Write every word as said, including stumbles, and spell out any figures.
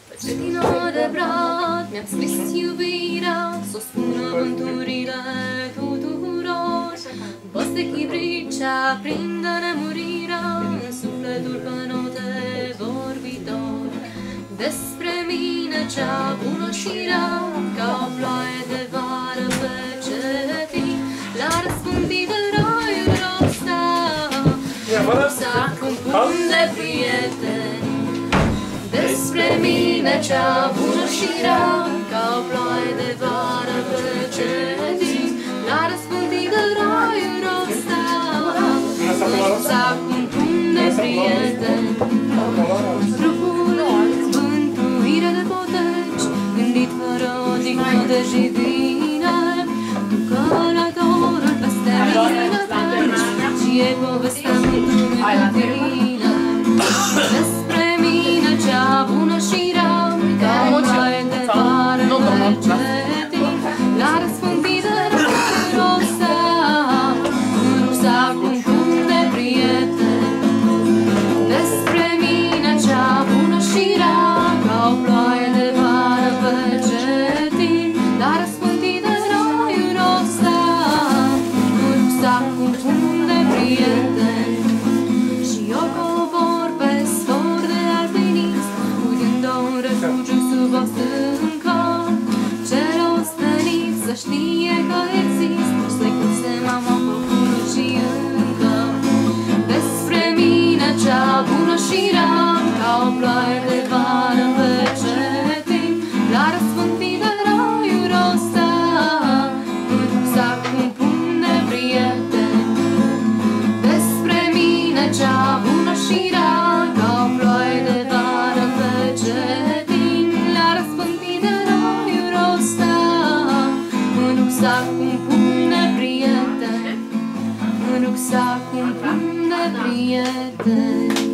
Cetina de brad mi-ați scris iubirea, s-o spună vânturile tuturor. Poste chibricea aprinde nemurirea în sufletul pe note vorbitor. Despre mine cea bună și rea, ca o ploaie de vară pe cetin, la răspândit de raiul rosta, s-a compun de prieteni. Despre mine cea bună și rea, ca o ploaie de vară pe cetin, la răspândit de raiul rosta, s-a compun de prieteni. Mântuire de poteci, gândit fără odihnă de jidine, tu călătorul peste mine treci, și ei povestea mântuirea tine. Despre mine cea bună și rea, ca o ploaie de vară pe cetin, la răspândit de raiul rosta, în rucsac un pumn de prieteni. Despre mine cea bună și rea, ca o ploaie de vară pe cetin, la răspândit de raiul rosta, în rucsac un pumn de prieteni. Și eu cobor pe sfor de alpinist, uitând-o în refugiu sub o stâncă. Cel ostenit să știe că exist, strecuse mama focului și încă. Despre mine cea bună și rea, ca o ploaie de vară pe cetin, la răspândit de raiul rosta, în rucsac un pumn de prieteni. Despre mine cea bună și rea, ca o ploaie de vară pe cetin, la răspândit de raiul rosta, în rucsac un pumn de prieteni, în rucsac un pumn de prieteni.